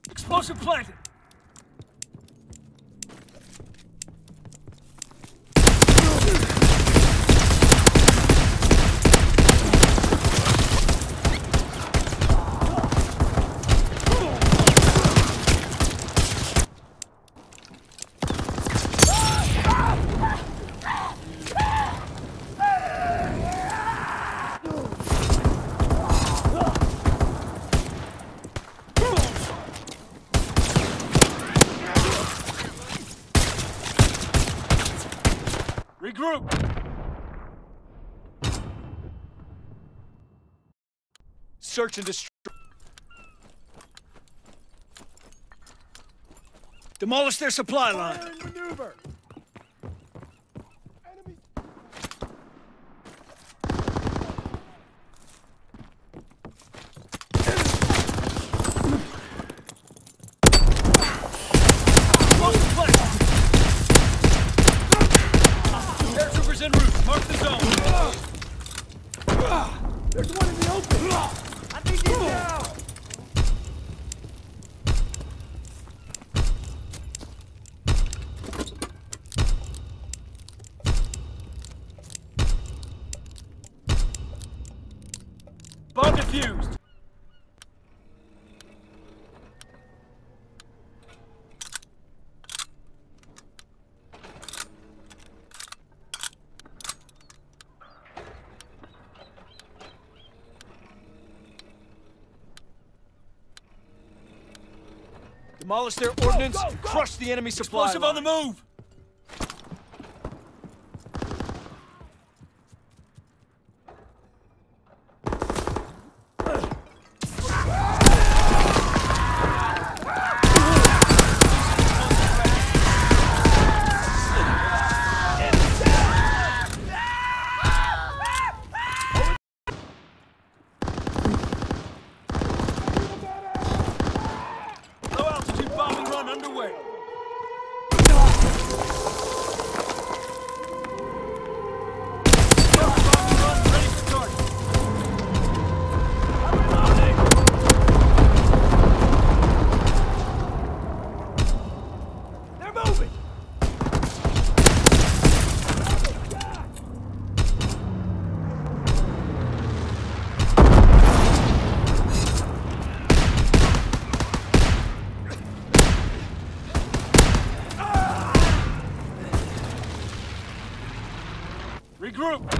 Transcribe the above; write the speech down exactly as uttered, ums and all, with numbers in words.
Explosive planted. Regroup! Search and destroy. Demolish their supply line. Fire and maneuver. Paratroopers en route. Mark the zone. There's one in the open. I need you now. Bomb defused. Demolish their ordnance, go, go. crush the enemy supply Explosive line. On the move! Underway. They're moving. Regroup!